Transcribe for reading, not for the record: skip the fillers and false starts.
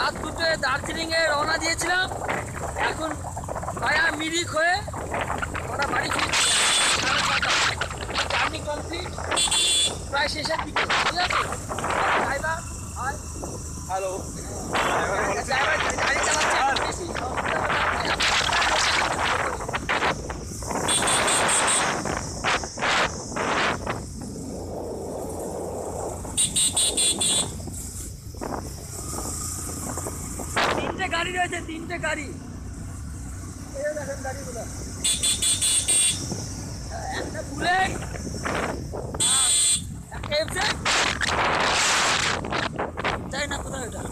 রাত দুটোয় দার্জিলিংয়ে রওনা দিয়েছিলাম, এখন ভায়া মিরিক হয়ে ওরা বাড়ি ফিরছি। জার্নি কমপ্লিট, প্রায় শেষের দিকে। ঠিক আছে, ড্রাইভার হয় হ্যালো, ড্রাইভার গাড়ি চালাচ্ছে বেশি তিনটে গাড়ি রয়েছে, তিনটে গাড়ি। এই দেখেন গাড়িগুলো, একটা বুলেট, একটা এফজেড, তাই না কোথায় ওটা?